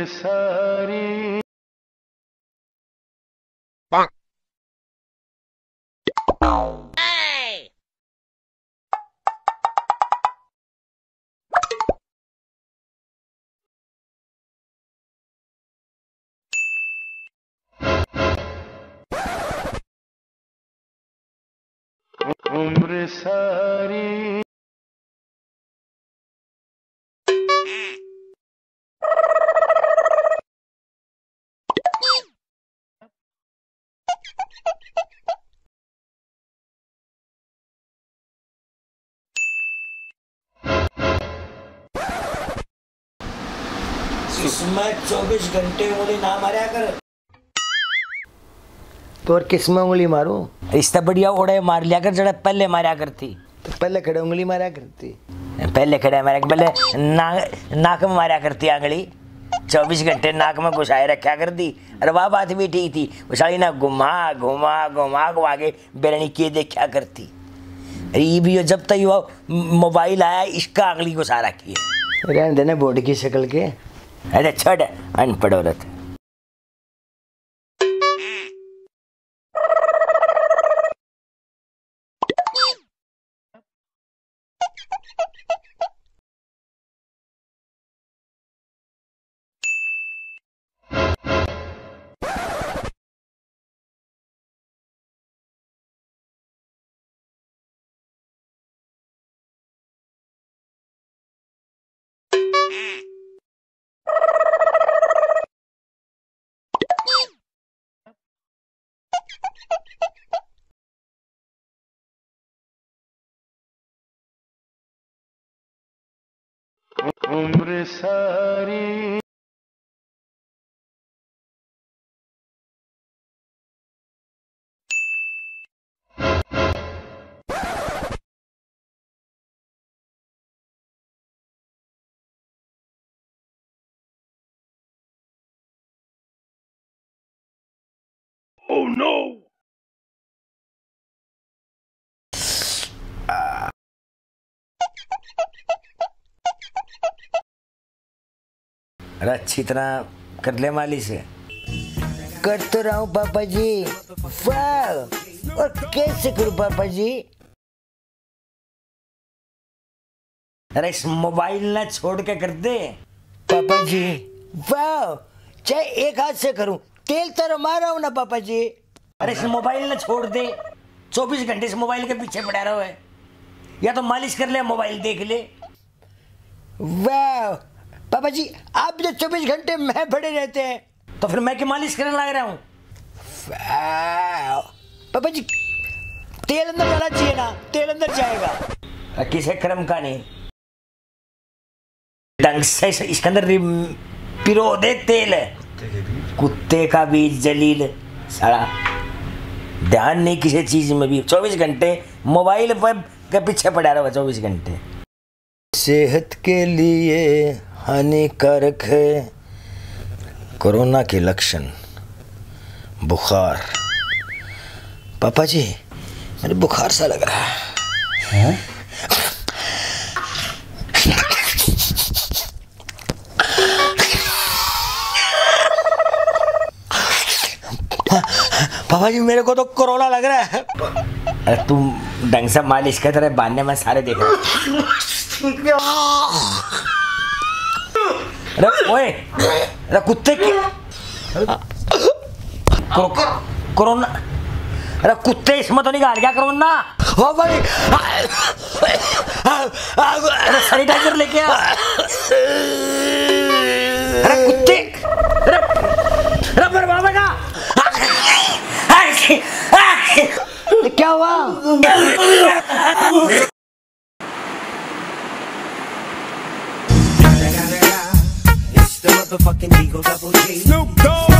सारी उम्र सारी इसमें 24 घंटे उंगली ना मारा कर। तो और किस में उंगली मारूं? इससे बढ़िया ओड़े मार लिया कर जड़ा पहले मारा करती। तो पहले खड़े उंगली मारा करती। पहले खड़े मारा पहले नाक में मारा करती आंगली। 24 घंटे नाक में घुसाए रखा कर दी। अरे वाह बात भी ठीक थी। उसाली ना घुमा घुमा घुमा को आगे बेरनी के देखा करती। ये भी जब तक वो मोबाइल आया इसका आंगली घुसा रखी है। रहने देने बोर्ड की शक्ल के। अरे छोड़ अनपढ़ औरत। उम्र सारी Oh no! अरे अच्छी तरह कर ले मालिश से। कर तो रहा हूँ पापा जी। वाह! और कैसे करूँ पापा जी? अरे इस मोबाइल ना छोड़ के कर दे पापा जी। वाह! चाहे एक हाथ से करूँ, तेल तो मार रहा हूँ ना पापा जी। अरे इस मोबाइल ना छोड़ दे। 24 घंटे इस मोबाइल के पीछे पड़ा रहो है। या तो मालिश कर ले मोबाइल देख ले। वाह! पापा जी आप जो 24 घंटे में पड़े रहते हैं तो फिर मैं क्या मालिश करने लग रहा हूँ? पापा जी तेल अंदर जाना चाहिए ना, तेल अंदर जाएगा। किसे क्रम का नहीं ढंग से इसके अंदर पिरो दे तेल। कुत्ते का बीज जलील साला ध्यान नहीं किसी चीज में भी। 24 घंटे मोबाइल पर के पीछे पड़ा रहा 24 घंटे। सेहत के लिए हानिकारक है। कोरोना के लक्षण बुखार। पापा जी मेरे बुखार सा लग रहा है। पापा जी मेरे को तो कोरोना लग रहा है। अरे तुम ढंग से मालिश कर रहे बांधने में सारे देख रहे। अरे ओए अरे कुत्ते की कोरोना। अरे कुत्ते इसमें तो निकाल क्या कोरोना। हो भाई अरे सैनिटाइजर लेके आ। अरे कुत्ते अरे बर्बाद का क्या हुआ? It's the motherfucking Eagle Double G. Snoop Dogg.